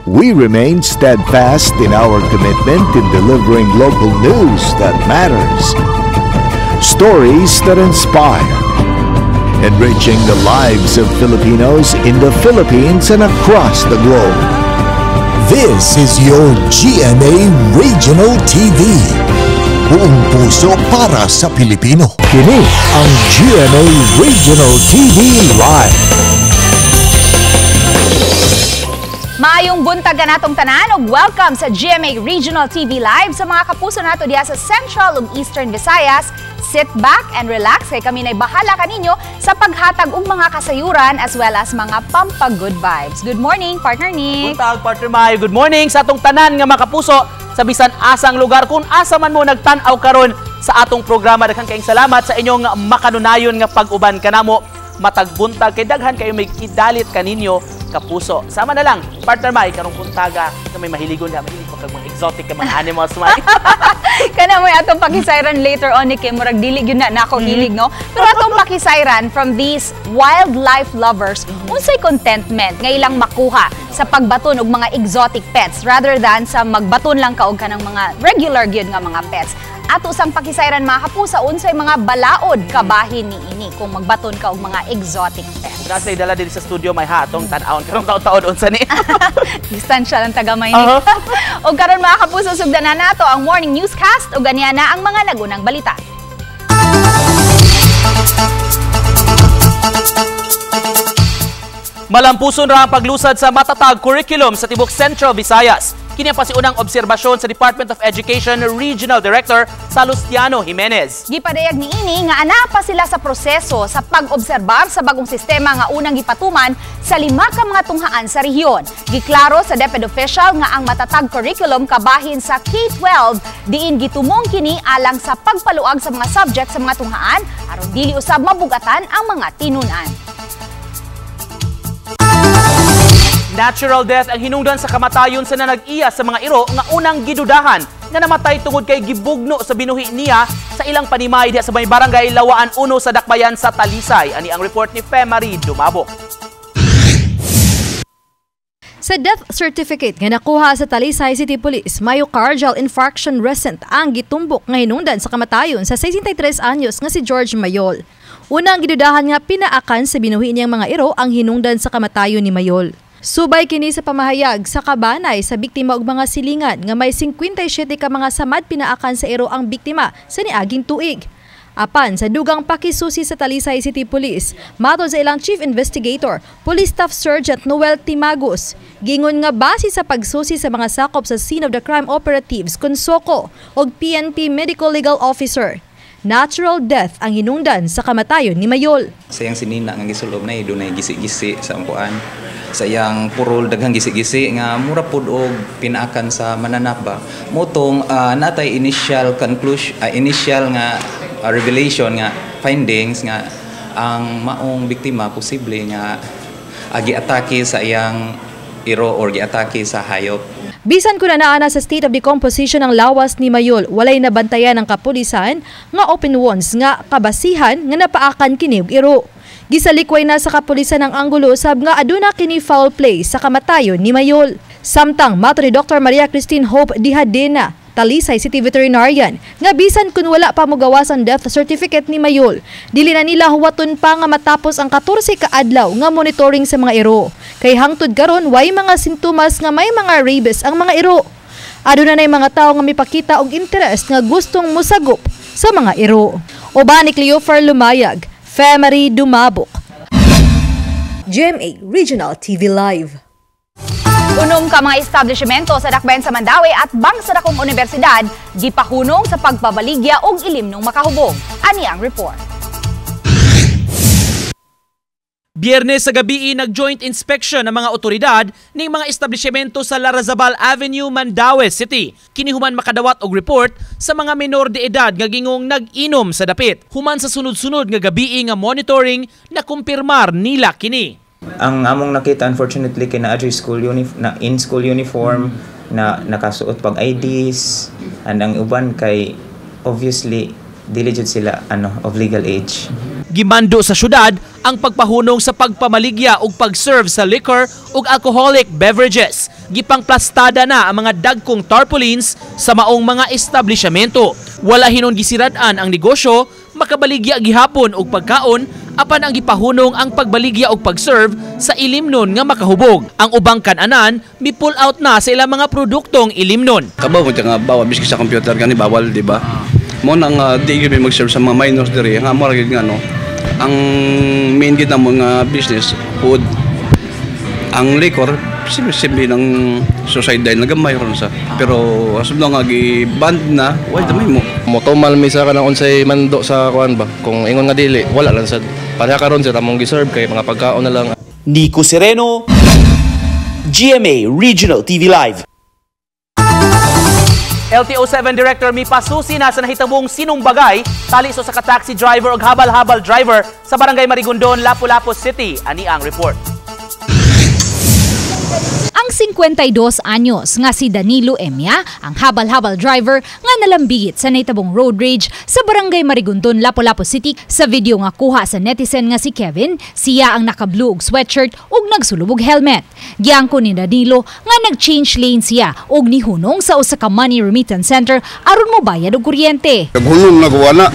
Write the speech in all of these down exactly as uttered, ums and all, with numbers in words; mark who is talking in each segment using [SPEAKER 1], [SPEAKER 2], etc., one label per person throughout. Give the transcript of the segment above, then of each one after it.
[SPEAKER 1] We remain steadfast in our commitment in delivering local news that matters, stories that inspire, enriching the lives of Filipinos in the Philippines and across the globe.
[SPEAKER 2] This is your G M A Regional T V. Buong puso para sa Pilipino. Kini ang G M A Regional T V Live.
[SPEAKER 3] Maayong buntag ka natong tanan ug welcome sa G M A Regional T V Live sa mga kapuso nato diha sa Central ug Eastern Visayas. Sit back and relax kay kami na'y bahala kaninyo sa paghatag og mga kasayuran as well as mga pampag-good vibes. Good morning, partner ni.
[SPEAKER 4] Buntag, partner Mayo. Good morning sa atong tanan nga mga kapuso sa bisan asang lugar kung asa man mo nagtan-aw karon sa atong programa. Daghang kayong salamat sa inyong makanunayon nga pag-uban kanamo. Matagbuntag kay daghan kayo may idalit kaninyo kapuso. Sama na lang, partner Mai, karong buntaga na may mahiligon na, mahilig pa kag mga exotic ka mga animals, Mai.
[SPEAKER 3] Kana mo atong pakisayran later on ni kay murag dili gyud na nako mm-hmm. hilig no. Pero atong pakisayran from these wildlife lovers, mm-hmm. unsay contentment nga ilang makuha sa pagbaton og mga exotic pets rather than sa magbaton lang ka og kanang mga regular gyud nga mga pets. Ato sang pakisayran mga kapusa unsay mga balaod kabahin ni ini kung magbaton ka og mga exotic pets.
[SPEAKER 4] Dras lay dala diri sa studio may hatong tan-awon karong taon-taon unsa ni.
[SPEAKER 3] Distansya lang taga may ni. Uh-huh. Og karon mga kapuso sugdanan nato ang morning newscast ug ganiya na ang mga nagunang balita.
[SPEAKER 4] Malampuson ra ang paglusad sa matatag curriculum sa tibok Central Visayas. Kini ang pasiunang obserbasyon sa Department of Education Regional Director Salustiano Jimenez.
[SPEAKER 3] Gipadayag ni ini nga ana pa sila sa proseso sa pag-obserbar sa bagong sistema nga unang gipatuman sa lima ka mga tunghaan sa rehiyon. Giklaro sa DepEd official nga ang matatag curriculum kabahin sa K twelve diin gitumong kini alang sa pagpaluag sa mga subject sa mga tunghaan aron dili usab mabugatan ang mga tinun-an.
[SPEAKER 4] Natural death ang hinungdan sa kamatayon sa nanag-iya sa mga iro nga unang gidudahan nga namatay tungod kay gibugno sa binuhi niya sa ilang panimay diha sa may barangay Lawaan uno sa Dakbayan sa Talisay. Ani ang report ni Femari Dumabok.
[SPEAKER 5] Sa death certificate nga nakuha sa Talisay City Police, myocardial infarction recent ang gitumbok nga hinungdan sa kamatayon sa sesenta y tres anyos nga si George Mayol. Unang gidudahan nga pinaakan sa binuhi niyang mga iro ang hinungdan sa kamatayon ni Mayol. Subay kini sa pamahayag sa kabanay sa biktima og mga silingan nga may singkwenta y siyete ka mga samad pinaakan sa iro ang biktima sa niaging tuig. Apan sa dugang pakisusi sa Talisay City Police, matod sa ilang Chief Investigator, Police Staff Sergeant Noel Timagos, gingon nga base sa pagsusi sa mga sakop sa Scene of the Crime Operatives, Consoko og P N P Medical Legal Officer, natural death ang hinungdan sa kamatayon ni Mayol.
[SPEAKER 6] Sa iyang sinina nga gisulob na dunay gisi-gisi sa ampuan. Sa iyang purol daghang gisi-gisi nga mura pud og pinaakan sa mananap ba. Motong uh, natay initial conclusion uh, initial nga uh, revelation nga findings nga ang maong biktima posible nga uh, giatake sa iyang iro or giatake sa hayop.
[SPEAKER 5] Bisan ko na naana sa state of decomposition ng lawas ni Mayol, walay nabantayan ng kapulisan nga open wounds nga kabasihan nga napaakan kini og iro. Gisalikway na sa kapulisan ng Angulo usab nga aduna kini foul play sa kamatayon ni Mayol. Samtang mato ni Doctor Maria Christine Hope Dihadena, Talisay City Veterinarian, nga bisan kun wala pa mogawas ang death certificate ni Mayol, dili na nila huwaton pa nga matapos ang katorse ka adlaw nga monitoring sa mga iro. Kay hangtod karon way mga sintomas nga may mga rabies ang mga iro. Aduna nay mga tawo nga mipakita og interest nga gustong musagop sa mga iro. Oban ni Cleofer Lumayag, Femari Dumabok. G M A Regional T V Live.
[SPEAKER 3] Unom ka mga establishmento sa Dakbayan sa Mandawi at bang sa dakong universidad gipahunong sa pagpabaligya og ilimnong makahubog. Ani ang report.
[SPEAKER 4] Biyernes sa gabi nag-joint inspection ng mga otoridad ng mga establishmento sa Larrazabal Avenue, Mandaue City. Kinihuman makadawat og report sa mga menor de edad nga gingong nag-inom sa dapit. Human sa sunod-sunod nga gabi nga monitoring na kumpirmar nila kini.
[SPEAKER 7] Ang among nakita unfortunately kay na school uniform na in school uniform na nakasuot pag I Ds and ang uban kay obviously diligent sila ano of legal age.
[SPEAKER 4] Gimando sa syudad ang pagpahunong sa pagpamaligya ug pag-serve sa liquor ug alcoholic beverages. Gipangplastada na ang mga dagkong tarpaulins sa maong mga establishmento. Wala hinon gisirad-an ang negosyo, makabaligya gihapon og pagkaon apan ang gipahunong ang pagbaligya og pag-serve sa ilimnon nga makahubog. Ang ubang kan-anan mi-pull out na sa ilang mga produktong ilimnon.
[SPEAKER 8] Kabaw mo nga bawal biski sa computer gani bawal, di ba? Mo nang uh, di gyud mag-serve sa mga minors diri nga mo gyud nga no. Ang main gid mo nga business food. Ang liquor simple ng society dahil nagamay ron sa. Pero asub na nga gi-band na, why damay mo.
[SPEAKER 9] Motomal mi sa kanang unsay mando sa kuan ba. Kung ingon nga dili, wala lang sa pareha karon sa tamong gi-serve kay mga pagkaon na lang.
[SPEAKER 10] Nico Sereno, G M A Regional T V Live.
[SPEAKER 4] L T O seven Director Mi Pasusi na sa nahitabong sinumbagay tali so sa ka-taxi driver o habal-habal driver sa Barangay Marigondon, Lapu-Lapu City. Ani ang report.
[SPEAKER 3] Ang fifty-two anyos nga si Danilo Emia, ang habal-habal driver nga nalambigit sa nahitabong road rage sa Barangay Marigondon, Lapu-Lapu City. Sa video nga kuha sa netizen nga si Kevin, siya ang naka-blue og sweatshirt ug nagsulubog helmet. Giangko ni Danilo nga nag-change lane siya ug nihunong sa usa ka money remittance center aron mo bayad og kuryente.
[SPEAKER 11] Naghunong na kuwana.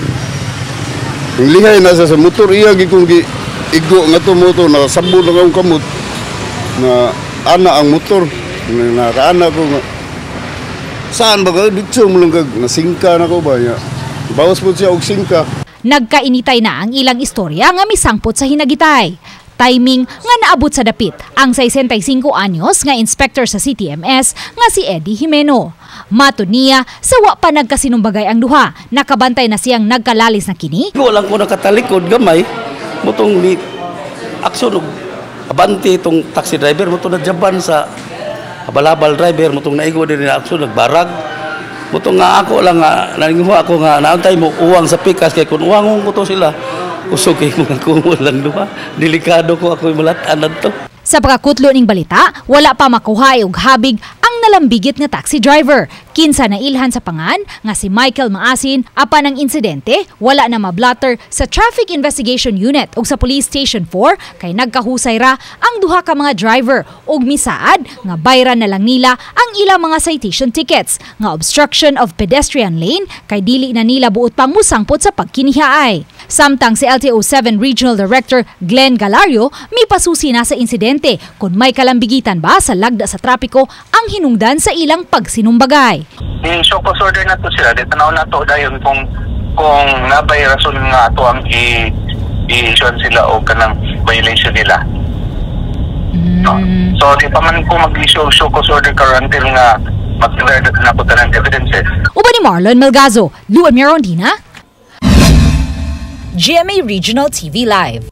[SPEAKER 11] Ang lihay na sa motor iya gikong gi igo nga to motor na sabon na akong kamot na ana ang motor na ana ko nga saan ba ka dito mo lang kag nasingka na ko ba ya bawas po siya og singka.
[SPEAKER 3] Nagkainitay na ang ilang istorya nga misangpot sa hinagitay. Timing nga naabot sa dapit ang sesenta y cinco anyos nga inspector sa C T M S nga si Eddie Jimeno. Matud niya sa wa pa nagkasinumbagay ang duha, nakabantay na siyang nagkalalis na kini.
[SPEAKER 8] Wala ko nakatalikod gamay motong ni aksyon abante itong taxi driver mo to na jaban sa habal-habal driver mo tong naigo din na aksyon nagbarag mo to nga ako lang nga naninguha ako nga naantay mo uwang sa pikas kay kun uwang mo to sila usog kay mga kumo lang duha delikado ko ako malatan adto.
[SPEAKER 3] Sa pagkakutlo ning balita, wala pa makuha og habig ang nalambigit nga taxi driver. Kinsa na ilhan sa pangan nga si Michael Maasin apan ang insidente wala na mablatter sa Traffic Investigation Unit ug sa Police Station four kay nagkahusay ra ang duha ka mga driver ug misaad nga bayran na lang nila ang ilang mga citation tickets nga obstruction of pedestrian lane kay dili na nila buot pang musangpot sa pagkinihaay. Samtang si L T O seven Regional Director Glenn Galario mipasusi na sa insidente kung may kalambigitan ba sa lagda sa trapiko ang hinungdan sa ilang pagsinumbagay.
[SPEAKER 12] I-show cause order na to sila. Dito na to dayon kung kung nabay rason nga to ang i-issue sila o kanang violation nila. Mm. No? So di pa man ko mag-issue show cause order karon until nga mag-declare na po ng evidences.
[SPEAKER 3] Uba ni Marlon Melgazo, Luan Mirondina, G M A Regional T V Live.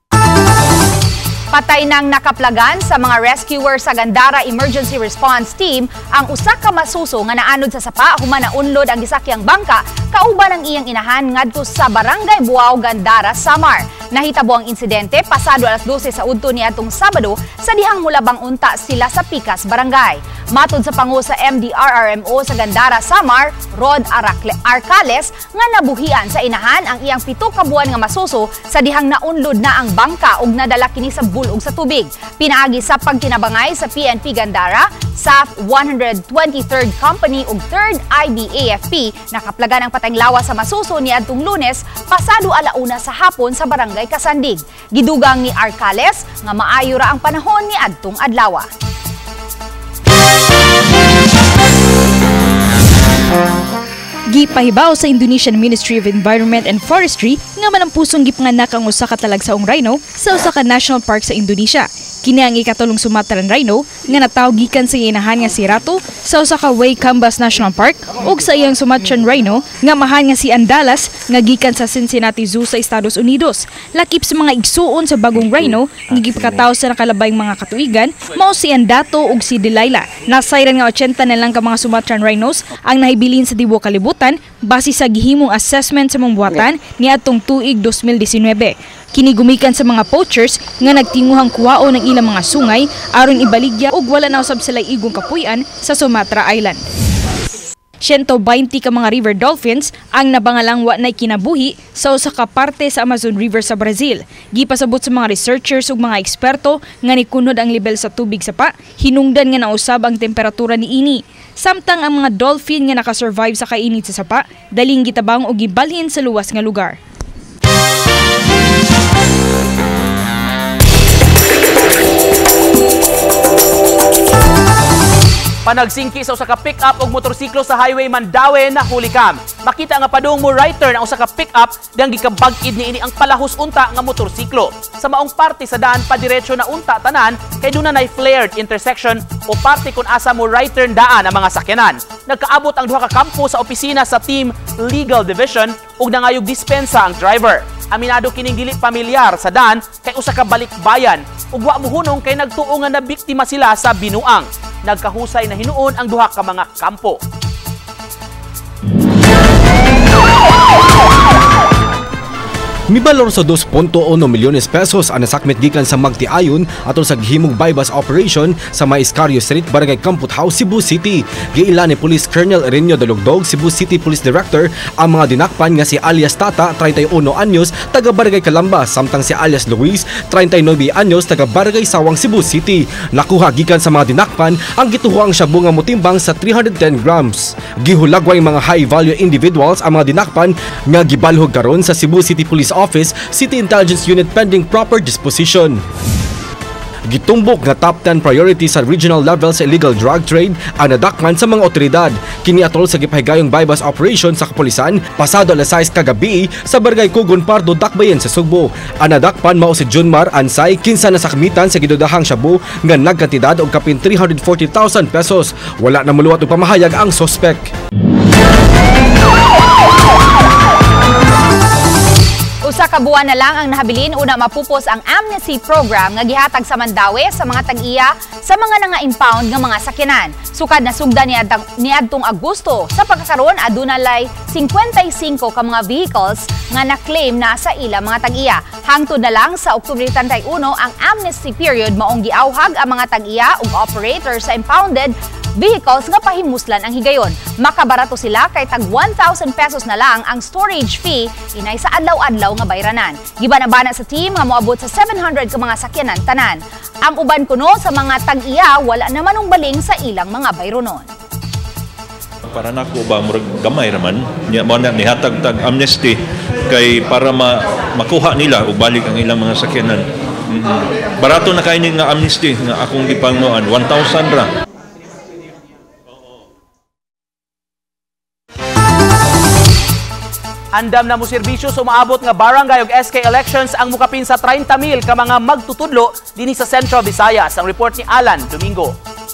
[SPEAKER 3] Patay nang nakaplagan sa mga rescuer sa Gandara Emergency Response Team ang usa ka masuso nga naanod sa sapa human naunlod ang gisakyang bangka kauban ang iyang inahan ngadto sa Barangay Buao, Gandara, Samar. Nahitabo ang insidente pasado alas dose sa udto niadtong Sabado sa dihang mulabang unta sila sa Pikas Barangay. Matod sa pangu sa M D R R M O sa Gandara, Samar, Rod Aracle Arcales nga nabuhian sa inahan ang iyang pito ka buwan nga masuso sa dihang naunlod na ang bangka ug nadala kini sa bulog sa tubig. Pinaagi sa pagkinabangay sa P N P Gandara, South one hundred twenty-third Company ug third I B A F P nakaplagan ang patayng lawas sa masuso niadtong Lunes pasado alauna sa hapon sa Barangay Kasandig. Gidugang ni Arcales nga maayo ra ang panahon niadtong adlaw.
[SPEAKER 13] Gipahibaw sa Indonesian Ministry of Environment and Forestry nga malampusong gipanganak ang usa ka talagsaong rhino sa usa ka national park sa Indonesia. Kini ang ikatulong Sumatran rhino nga natawag gikan sa inahan nga si Ratu sa usa ka Waikambas National Park ug sa iyang Sumatran rhino nga mahan nga si Andalas nga gikan sa Cincinnati Zoo sa Estados Unidos. Lakip sa mga igsuon sa bagong rhino nga gipakataw sa nakalabayng mga katuigan mao si Andato ug si Delilah. Nasayran nga eighty na lang ka mga Sumatran rhinos ang nahibilin sa tibuok kalibutan base sa gihimong assessment sa mga buhatan niadtong tuig twenty nineteen. Kini gumikan sa mga poachers nga nagtinguhang kuwao ng ilang mga sungay aron ibaligya ug wala na usab sila igong kapuy-an sa Sumatra Island. one hundred twenty ka mga river dolphins ang nabangalang wa nay kinabuhi sa usa ka parte sa Amazon River sa Brazil. Gipasabot sa mga researchers ug mga eksperto nga nikunod ang level sa tubig sapa, hinungdan nga nausab ang temperatura niini. Samtang ang mga dolphin nga nakasurvive sa kainit sa sapa, daling gitabang o gibalhin sa luwas nga lugar.
[SPEAKER 4] Panagsingki sa usa ka pick-up og motorsiklo sa highway Mandaue na hulikam. Makita nga padung mo rider na usa ka pick-up dang gikabag-id niini ang palahos unta nga motorsiklo. Sa maong parte sa daan padiretso na unta tanan kay duna nay flared intersection o parte kun asa mo rider daan ang mga sakyanan. Nagkaabot ang duha ka kampo sa opisina sa Team Legal Division ug nangayog dispensa ang driver. Aminado kining dili pamilyar sa daan kay usa ka balikbayan ug wa muhunong kay nagtuo nga nabiktima sila sa binuang. Nagkahusay na hinuon ang duha ka mga kampo.
[SPEAKER 14] Mibalor sa two point one milyones pesos ang nasakmit gikan sa magtiayon atol sa gihimong bypass operation sa May Iscarrio Street, Barangay Camput House, Cebu City. Giila ni Police Colonel Renio Dalugdog, Cebu City Police Director, ang mga dinakpan nga si alias Tata, thirty-one anyos, taga Barangay Calamba, samtang si alias Luis, thirty-nine anyos, taga Barangay Sawang, Cebu City. Nakuha gikan sa mga dinakpan ang gituhuang shabu nga motimbang sa three hundred ten grams. Gihulagway mga high-value individuals ang mga dinakpan nga gibalhog karon sa Cebu City Police Office, City Intelligence Unit pending proper disposition. Gitumbok nga top ten priority sa regional level sa illegal drug trade ang nadakman sa mga otoridad. Kini atol sa gipahigayong bypass operation sa kapulisan pasado alas sais kagabi sa Barangay Kugon Pardo, Dakbayan sa Sugbo. Ang nadakpan mao si Junmar Ansay, kinsa nasakmitan sa gidudahang shabu nga nagkantidad og kapin three hundred forty thousand pesos. Wala na muluwat og pamahayag ang sospek.
[SPEAKER 3] Usa ka buwan na lang ang nahabilin una mapupos ang amnesty program nga gihatag sa Mandaue sa mga tag-iya sa mga nanga-impound nga mga sakyanan. Sukad na sugdan niadtong Agosto sa pagkakaroon aduna lay fifty-five ka mga vehicles nga na-claim na sa ila mga tag-iya. Hangtod na lang sa Oktubre thirty-one ang amnesty period maong giawhag ang mga tag-iya ug operator sa impounded vehicles nga pahimuslan ang higayon. Makabarato sila kay tag one thousand pesos na lang ang storage fee inay sa adlaw-adlaw nga bayranan. Gibana-bana sa team nga moabot sa seven hundred ka mga sakyanan tanan. Ang uban kuno sa mga tag-iya wala naman ung baling sa ilang mga bayronon.
[SPEAKER 15] Para nako ba murag gamay raman nya mo na nihatag tag amnesty kay para ma, makuha nila ug balik ang ilang mga sakyanan. Mm-hmm. Barato na kay ni nga amnesty nga akong gipangnoan one thousand ra.
[SPEAKER 4] Andam na mo serbisyo sa umaabot nga barangay ug S K elections ang mukapin sa thirty mil ka mga magtutudlo dinhi sa Central Visayas. Ang report ni Alan Domingo.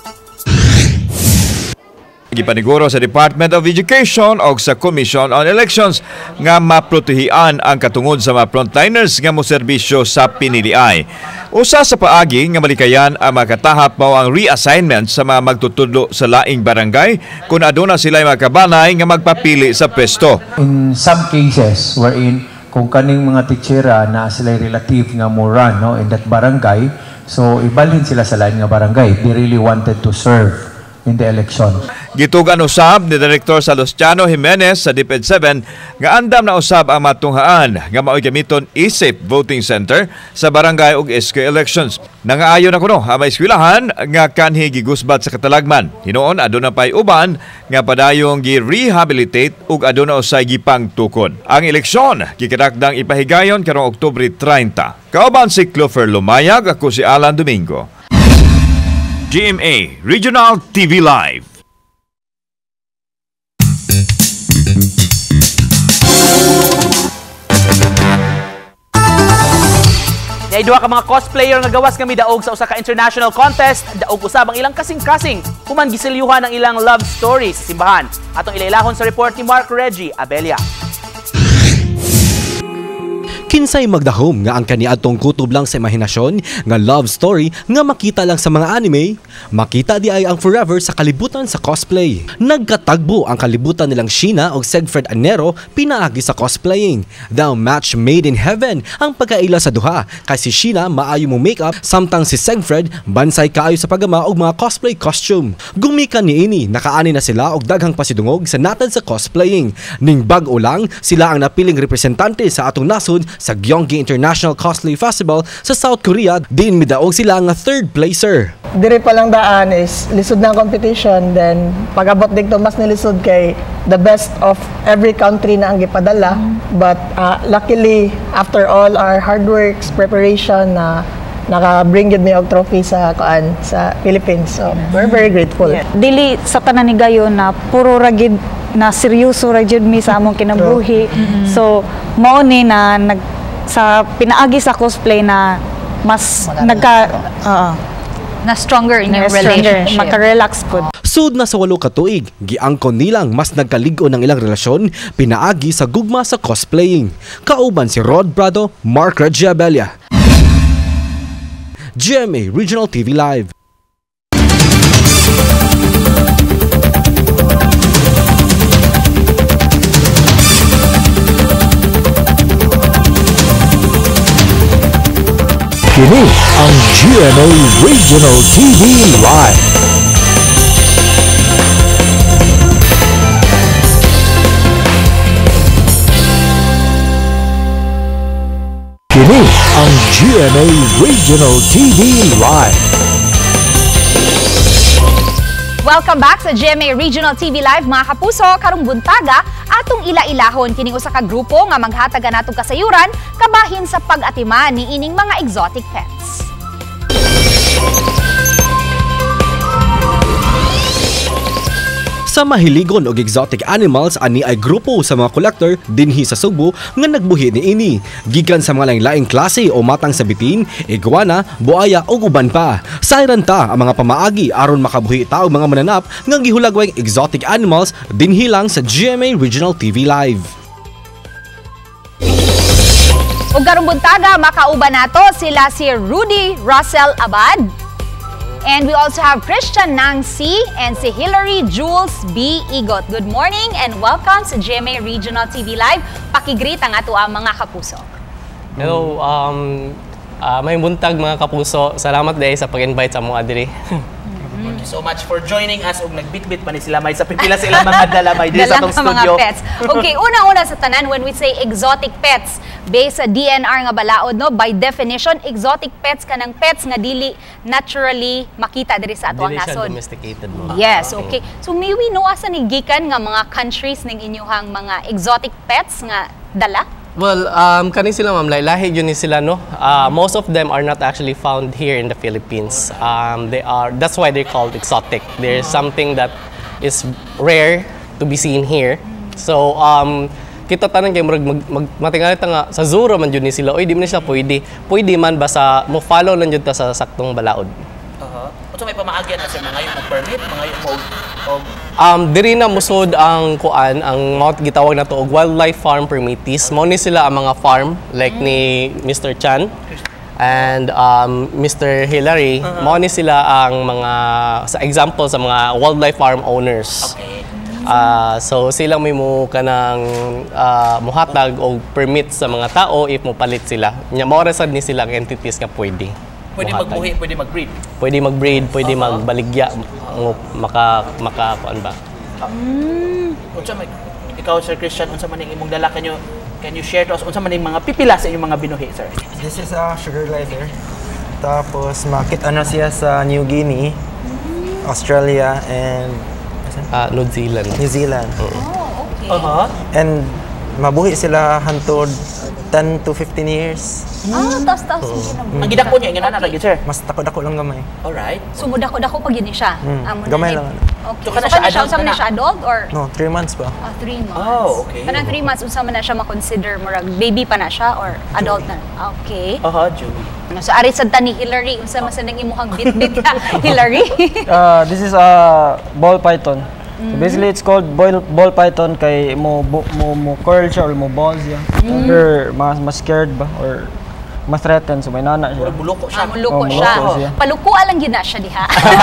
[SPEAKER 16] Gipaniguro sa Department of Education o sa Commission on Elections nga maprotehian ang katungod sa mga frontliners nga moserbisyo sa piniliay. Usa sa paagi nga malikayan ang makatahap mao ang reassignment sa mga magtutudlo sa laing barangay kung aduna sila makabanay nga magpapili sa pwesto.
[SPEAKER 17] In some cases wherein kung kaning mga teachera na sila relative nga mo run no, in that barangay, so ibalhin sila sa lain nga barangay. They really wanted to serve in the election.
[SPEAKER 16] Gitugan usab ni Director Salustiano Jimenez sa D P E D seven nga andam na usab ang matunghaan nga mao'y gamiton E-Safe Voting Center sa barangay ug S K elections. Nangaayon na kuno ang may eskwelahan nga kanhi gigusbat sa katalagman. Hinuon aduna pay uban nga padayong gi-rehabilitate ug aduna usay gipang tukod. Ang eleksyon gikitakdang ipahigayon karong Oktubre thirty. Kauban si Clover Lumayag, ako si Alan Domingo. G M A Regional T V Live.
[SPEAKER 4] Nay duha ka mga cosplayer nga gawas kami daog sa usa ka international contest, daog usab ang ilang kasing-kasing human gisilyuhan ang ilang love stories sa simbahan. Atong ilailahon sa report ni Mark Reggie Abelia.
[SPEAKER 14] Kinsay magdahom nga ang kaniadtong kutob lang sa imahinasyon nga love story nga makita lang sa mga anime, makita di ay ang forever sa kalibutan sa cosplay. Nagkatagbo ang kalibutan nilang Sheena o Segfred Anero pinaagi sa cosplaying. The match made in heaven ang pagkaila sa duha kay si Sheena maayo mo makeup samtang si Segfred bansay kaayo sa pagama og mga cosplay costume. Gumikan ni ini nakaani na sila og daghang pasidungog sa natad sa cosplaying. Ning bag-o lang sila ang napiling representante sa atong nasod sa Gyeonggi International Cosplay Festival sa South Korea, din midaog sila nga third placer.
[SPEAKER 18] Dire pa lang daan is lisod na competition, then pag-abot dito mas nilisod kay the best of every country na ang gipadala. But uh, luckily, after all our hard works, preparation, na uh, naka-bring yun may og trophy sa kuan sa Philippines. So we're very grateful.
[SPEAKER 19] Yeah. Dili sa tanan ni gayon na puro ragid na seryoso ra jud mi sa among kinabuhi. Mm-hmm. So mao ni na nag sa pinaagi sa cosplay na mas Maganda nagka uh,
[SPEAKER 3] na stronger in
[SPEAKER 19] na
[SPEAKER 3] your relationship.
[SPEAKER 19] Maka-relax pod.
[SPEAKER 14] Sud na sa walo ka tuig, giangkon nilang mas nagkaligo ng ilang relasyon pinaagi sa gugma sa cosplaying. Kauban si Rod Brado, Mark Regiabella. G M A Regional T V Live.
[SPEAKER 2] Kini ang G M A Regional T V Live. Kini ang G M A Regional T V Live.
[SPEAKER 3] Welcome back sa G M A Regional T V Live, mga kapuso. Karong buntaga, atong ila-ilahon kining usa ka grupo nga maghatagan natong kasayuran kabahin sa pag-atiman ni ining mga exotic pets.
[SPEAKER 14] Sa mahiligon og exotic animals ani ay grupo sa mga collector dinhi sa Subo nga nagbuhi ni ini. Gikan sa mga laing-laing klase o matang sa bitin, iguana, buaya ug uban pa. Sayran ta ang mga pamaagi aron makabuhi ta og mga mananap nga gihulagway exotic animals dinhi lang sa G M A Regional T V Live.
[SPEAKER 3] Ug karong buntaga makauban nato sila si Rudy Russell Abad. And we also have Christian Nangsi and si Hilary Jules B. Igot. Good morning and welcome sa G M A Regional T V Live. Pakigreet ang ato ang mga kapuso.
[SPEAKER 20] Hello, um, uh, may buntag mga kapuso. Salamat dahil sa pag-invite sa mga diri.
[SPEAKER 4] Thank you so much for joining us. Og nagbitbit pa ni sila may sa pipila sila mga dalamay dito sa atong studio.
[SPEAKER 3] Mga pets. Okay, una-una sa tanan, when we say exotic pets, based sa D N R nga balaod, no, by definition, exotic pets kanang pets nga dili naturally makita diri sa ato ang nasod.
[SPEAKER 20] Domesticated mo.
[SPEAKER 3] Yes, okay. So may we know asa ni gikan nga mga countries ning inyuhang mga exotic pets nga dala?
[SPEAKER 20] Well, um, kani sila ma'am, lahi yun ni sila, no? Uh, most of them are not actually found here in the Philippines. Um, they are, that's why they're called exotic. There's something that is rare to be seen here. So, um, kita tanan kay murag mag, mag matingali ta nga sa zoo man jud ni sila. Oy, di man sila pwede. Pwede man basta mo follow lang jud ta sa saktong balaod.
[SPEAKER 4] Uh-huh. So may pamaagyan na sa mga yung permit, mga yung og
[SPEAKER 20] Um, diri na musod ang kuan, ang mga gitawag na to og wildlife farm permittees. Mao ni sila ang mga farm like mm. ni Mister Chan and um, Mister Hilary. Uh-huh. Mao ni sila ang mga sa example sa mga wildlife farm owners.
[SPEAKER 4] Okay.
[SPEAKER 20] Uh, so sila may mo kanang uh, muhatag og permit sa mga tao if mo palit sila. Nya mao ra sad ni sila ang entities nga pwede.
[SPEAKER 4] Pwede magbuhi, pwede mag-breed.
[SPEAKER 20] Pwede mag-breed, pwede uh-huh. magbaligya, maka maka kuan ba.
[SPEAKER 4] Mm. Unsa man ikaw Sir Christian, unsa man ning imong dala kanyo? Can you share to us unsa man ning mga pipila sa inyong mga binuhi, sir?
[SPEAKER 21] This is a sugar glider. Tapos makita na siya sa New Guinea, Australia and
[SPEAKER 20] uh, New Zealand.
[SPEAKER 21] New Zealand.
[SPEAKER 3] Oh, okay.
[SPEAKER 20] Uh-huh.
[SPEAKER 21] And mabuhi sila hantod ten to fifteen years.
[SPEAKER 3] Ah, taos-taos.
[SPEAKER 4] Ang gidako niya ingana na gyud sir.
[SPEAKER 21] Mas dako-dako lang gamay.
[SPEAKER 4] Alright.
[SPEAKER 3] So mudako-dako pa gyud ni siya.
[SPEAKER 21] Mm.
[SPEAKER 3] Um,
[SPEAKER 21] gamay lang.
[SPEAKER 3] Okay. So kana siya adult, unsa man na siya adult or
[SPEAKER 21] no, three months pa.
[SPEAKER 3] Ah, three months.
[SPEAKER 4] Oh, okay.
[SPEAKER 3] Kanang three months unsa man na siya ma-consider murag baby pa na siya or adult na? Okay.
[SPEAKER 4] Aha, Julie.
[SPEAKER 3] No, so ari sad ta ni Hilary, unsa man sa nang imuhang bit-bit ka, Hilary?
[SPEAKER 22] uh, this is a ball python.
[SPEAKER 21] So basically, it's called ball, ball python kay mo, mo, mo curl siya or mo balls siya.
[SPEAKER 3] Mm.
[SPEAKER 21] Or mas, mas scared ba? Or mas threatened, so may nana siya.
[SPEAKER 4] Buluko
[SPEAKER 3] Ah, muluko
[SPEAKER 21] Oh,
[SPEAKER 3] siya.
[SPEAKER 21] muluko siya.
[SPEAKER 3] Palukuan lang yun na siya diha.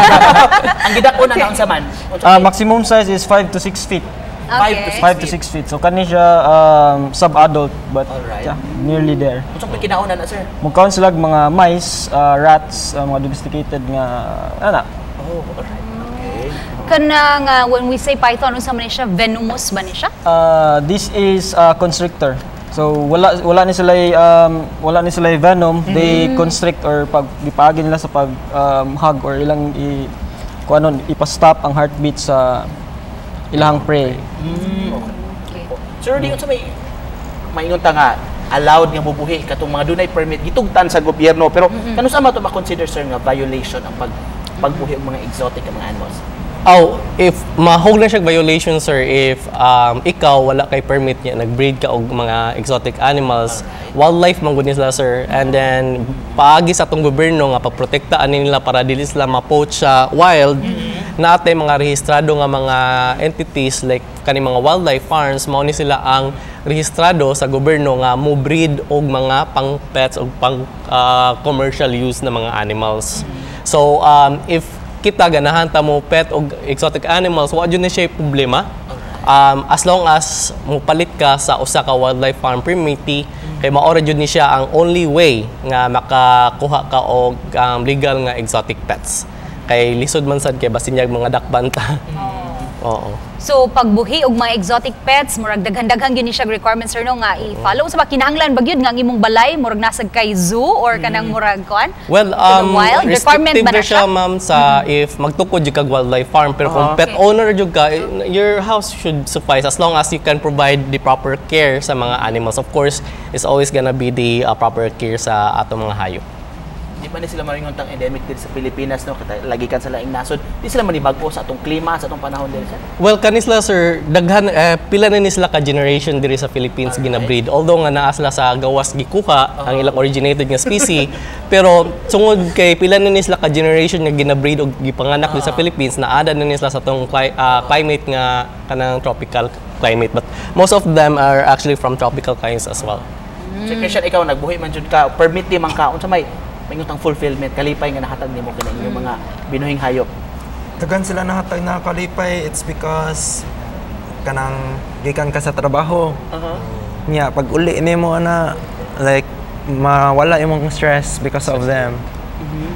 [SPEAKER 4] Ang gidako na naon sa man.
[SPEAKER 21] Ah, maximum size is five to six feet.
[SPEAKER 3] Okay.
[SPEAKER 21] five to six feet. So kani siya um, sub-adult but yeah, nearly there.
[SPEAKER 4] Unsang pagkinauna na sir?
[SPEAKER 21] Mukhaon sila mga mice, uh, rats, uh, mga domesticated nga ana.
[SPEAKER 4] Oh, alright. Okay.
[SPEAKER 3] Kanang uh, when we say python, unsa man ni siya? Venomous ba ni siya?
[SPEAKER 21] Uh, this is a constrictor. So wala wala ni sila um, wala ni sila venom. Mm-hmm. They constrict or pag gipagi nila sa pag um, hug or ilang i kuanon ipa-stop ang heartbeat sa ilang prey.
[SPEAKER 4] Mm. Okay. Sir, di unsa may maingon ta nga allowed nga bubuhi katong mga dunay permit gitugtan sa gobyerno pero mm-hmm. kano sa mato ma-consider sir nga violation ang pag pagbuhi og mga exotic nga mga animals?
[SPEAKER 20] Oh, if mahog na siya violation sir if um, ikaw wala kay permit niya nagbreed ka og mga exotic animals, wildlife man gud nila sir, and then paagi sa atong gobyerno nga pagprotektaan nila para dili sila ma-poach sa wild. Mm-hmm. Naatay mga rehistrado nga mga entities like kani mga wildlife farms mao ni sila ang rehistrado sa gobyerno nga mo breed og mga pang pets og pang uh, commercial use na mga animals. Mm-hmm. So um, if kita ganahan ta mo pet og exotic animals, wa jud ni siya problema. Um, as long as mo palit ka sa usa ka wildlife farm permittee, kay maora jud ni siya ang only way nga makakuha ka og um, legal nga exotic pets. Kay lisod man sad kay basinyag mga dakbanta. Oo.
[SPEAKER 3] So pagbuhi og mga exotic pets, murag daghan-daghan gyud ni siya requirements sir no nga i-follow sa kinahanglan ba gyud nga ang imong balay murag nasag kay zoo or kanang murag kuan?
[SPEAKER 20] Well, um,
[SPEAKER 3] wild requirement
[SPEAKER 20] restrictive
[SPEAKER 3] ba na
[SPEAKER 20] na siya ma'am sa if magtukod jud kag wildlife farm pero kung
[SPEAKER 3] Uh-huh.
[SPEAKER 20] pet owner jud ka, your house should suffice as long as you can provide the proper care sa mga animals. Of course, it's always gonna be the uh, proper care sa atong mga hayop.
[SPEAKER 4] Di pa ni sila maringon tang endemic dito sa Pilipinas no kay lagi kan sa laing nasod. Di sila manibag-o sa atong klima sa atong panahon diri sir.
[SPEAKER 20] Well, kanisla sir, daghan eh, pila na ni sila ka generation diri sa Philippines ginabreed. Although nga naa sila sa gawas gikuha ang ilang originated nga species, pero tungod kay pila na ni sila ka generation nga ginabreed og gipanganak diri sa Philippines, naada na ni sila sa tong cli- uh, climate nga kanang tropical climate, but most of them are actually from tropical kinds as well.
[SPEAKER 4] Mm. So Christian, ikaw nagbuhi man jud ka, permit di man ka unsa may pangutang fulfillment kalipay nga nahatag nimo kini inyong mga binuhing hayop.
[SPEAKER 21] Dagan sila nahatag na kalipay, it's because kanang gikan ka sa trabaho.
[SPEAKER 4] Uh-huh.
[SPEAKER 21] Nya pag uli nimo na like mawala imong stress because of them.
[SPEAKER 3] Mm-hmm.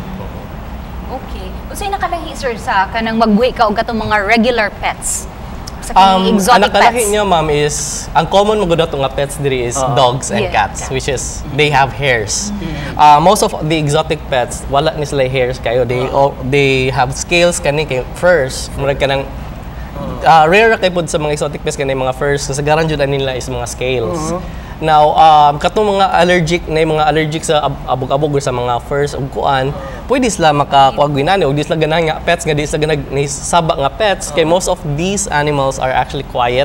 [SPEAKER 3] Okay. Unsay nakalahi sir sa kanang magbuhi ka og katong mga regular pets? Sa kanang
[SPEAKER 20] Um,
[SPEAKER 3] exotic
[SPEAKER 20] ang nakalahi
[SPEAKER 3] pets?
[SPEAKER 20] niya ma'am is ang common mga dato nga pets diri is
[SPEAKER 3] Uh-huh.
[SPEAKER 20] dogs and
[SPEAKER 3] Yeah.
[SPEAKER 20] cats, which is they have hairs. Uh, most of the exotic pets wala ni sila hairs kayo, they all, they have scales kani kay furs murag kanang uh, rare kay pod sa mga exotic pets kani mga furs sa garan jud nila is mga scales.
[SPEAKER 21] Uh-huh.
[SPEAKER 20] Now, um, katong mga allergic na mga allergic sa ab- abog-abog or sa mga furs ug kuan, pwede sila makakuha ginani og di sila ganahan nga pets nga di sila ganag saba nga pets kay most of these animals are actually quiet.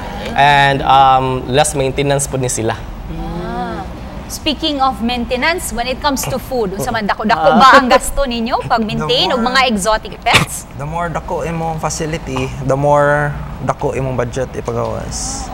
[SPEAKER 20] And um, less maintenance po ni sila.
[SPEAKER 3] Ah. Speaking of maintenance, when it comes to food, unsa man dako-dako ba ang gasto ninyo pag maintain og mga exotic pets?
[SPEAKER 21] The more dako imong facility, the more dako imong budget ipagawas.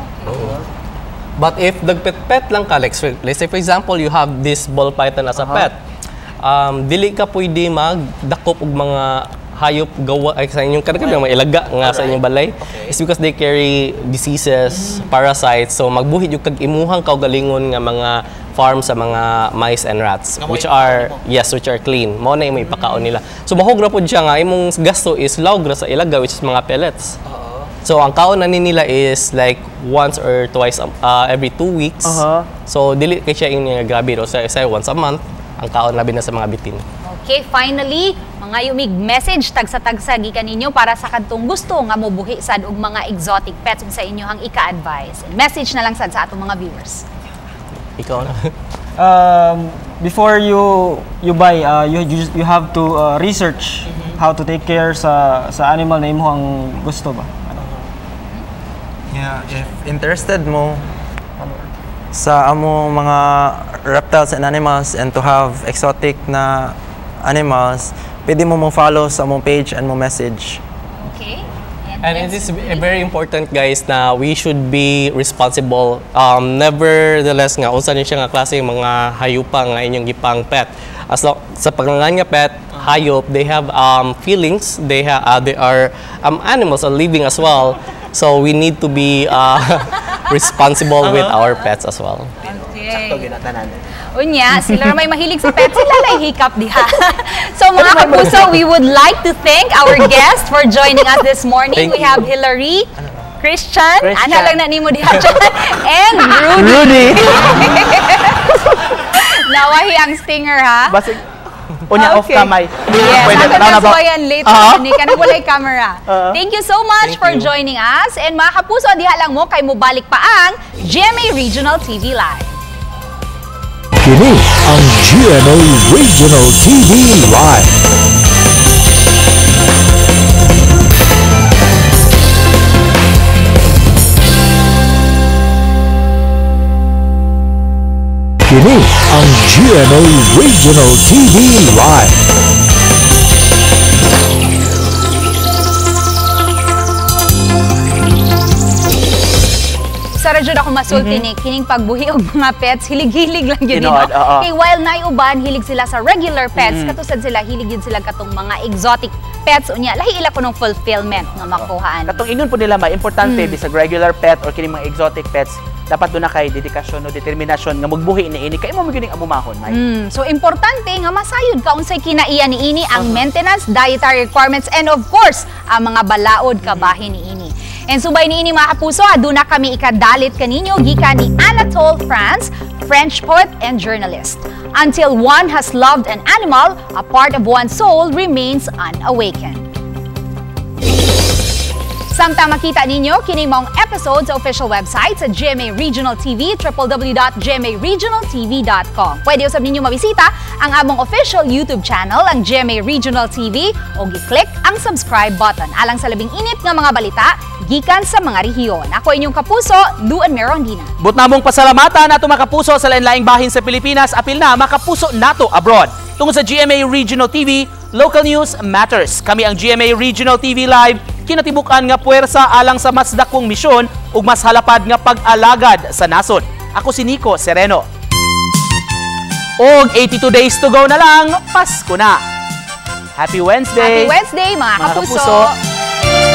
[SPEAKER 20] But if dagpet-pet lang ka, like, let's say for example, you have this ball python as a
[SPEAKER 21] Uh-huh.
[SPEAKER 20] pet, um, dili ka pwede magdakop og mga hayop gawa ay sa inyong kanang mga ilaga nga sa inyong balay. It's because they carry diseases, parasites, so magbuhi jud kag imuhang kaugalingon nga mga farm sa mga mice and rats, which are yes, which are clean. Mao na imong ipakaon nila. So mahog ra pud siya nga imong gasto is lawg ra sa ilaga, which is mga pellets. So ang kaon na ni nila is like once or twice uh, every two weeks.
[SPEAKER 21] Uh-huh.
[SPEAKER 20] So dili kay siya yung grabe o sa isa once a month ang kaon labi na sa mga bitin.
[SPEAKER 3] Okay, finally, mga yumig message tagsa-tagsa gikan ninyo para sa kadtong gusto nga mobuhi sad og mga exotic pets sa inyohang ika-advise. Message na lang sad sa atong mga viewers.
[SPEAKER 20] Ikaw na.
[SPEAKER 21] um, before you you buy, uh, you you, you have to uh, research mm-hmm. how to take care sa sa animal na imong gusto ba. Yeah, if interested mo sa amo mga reptiles and animals and to have exotic na animals, pwede mo mo follow sa among page and mo message.
[SPEAKER 3] Okay. And
[SPEAKER 20] And it is very important, guys, na we should be responsible. Um, nevertheless nga, unsa ni siya nga klase mga hayupa nga inyong gipang pet. As long, sa paglangan nga pet, hayop, they have um, feelings, they, ha uh, they are um, animals, are living as well. So we need to be uh, responsible with our pets as well.
[SPEAKER 3] Okay. Unya, sila may mahilig sa pets, sila lay hikap diha. So mga kapuso, we would like to thank our guests for joining us this morning.
[SPEAKER 20] Thank
[SPEAKER 3] we
[SPEAKER 20] you.
[SPEAKER 3] have Hillary, Christian,
[SPEAKER 20] Christian.
[SPEAKER 3] ana lang na nimo diha dyan, and Rudy.
[SPEAKER 4] Rudy.
[SPEAKER 3] Nawahi ang stinger ha.
[SPEAKER 4] Basig. Unya off
[SPEAKER 3] Okay.
[SPEAKER 4] kamay.
[SPEAKER 3] Yes,
[SPEAKER 4] Pwede,
[SPEAKER 3] hanggang
[SPEAKER 4] tama ba?
[SPEAKER 3] nasuwayan later.
[SPEAKER 4] Ah.
[SPEAKER 3] Ni ka na walay camera.
[SPEAKER 4] Ah.
[SPEAKER 3] Thank you so much
[SPEAKER 4] Thank
[SPEAKER 3] for
[SPEAKER 4] you.
[SPEAKER 3] joining us. And mga kapuso, diha lang mo kay mo balik pa ang G M A Regional T V Live.
[SPEAKER 2] Kini ang G M A Regional T V Live. Kini ang G M A Regional T V Live.
[SPEAKER 3] Sa radyo ako masulti ni kining pagbuhi og mga pets, hilig-hilig lang yun,
[SPEAKER 4] Tinood,
[SPEAKER 3] no?
[SPEAKER 4] oo.
[SPEAKER 3] Kay while naiuban, hilig sila sa regular pets,
[SPEAKER 4] Mhm.
[SPEAKER 3] katusad sila, hilig yun sila katong mga exotic pets. Unya, lahi ila ko ng fulfillment nga makuhaan.
[SPEAKER 4] Katong ingon po nila ma importante
[SPEAKER 3] Mm.
[SPEAKER 4] bisag regular pet or kini mga exotic pets, dapat doon na kay dedikasyon o determinasyon nga magbuhi ni ini kay mo gyud ang amumahon, may.
[SPEAKER 3] Mm, so importante nga masayod ka unsay kinaiya ni ini ang maintenance, dietary requirements, and of course, ang mga balaod kabahin ni ini. And subay ni ini mga kapuso, aduna kami ikadalit kaninyo gikan ni Anatole France, French poet and journalist. Until one has loved an animal, a part of one's soul remains unawakened. Samtang makita ninyo kini maong episode sa official website sa G M A Regional T V, w w w dot g m a regional t v dot com. Pwede usab ninyo mabisita ang among official YouTube channel, ang G M A Regional T V, o gi-click ang subscribe button alang sa labing init nga mga balita gikan sa mga rehiyon. Ako inyong kapuso, Luan Merondina.
[SPEAKER 4] But namong pasalamatan ato mga kapuso sa lain-laing bahin sa Pilipinas, apil na makapuso nato abroad. Tungod sa G M A Regional T V, local news matters. Kami ang G M A Regional T V Live, kinatibukan nga puwersa alang sa mas dakong misyon ug mas halapad nga pag-alagad sa nasod. Ako si Nico Sereno. Og eighty-two days to go na lang, Pasko na. Happy Wednesday!
[SPEAKER 3] Happy Wednesday mga,
[SPEAKER 4] Mga
[SPEAKER 3] kapuso!
[SPEAKER 4] kapuso.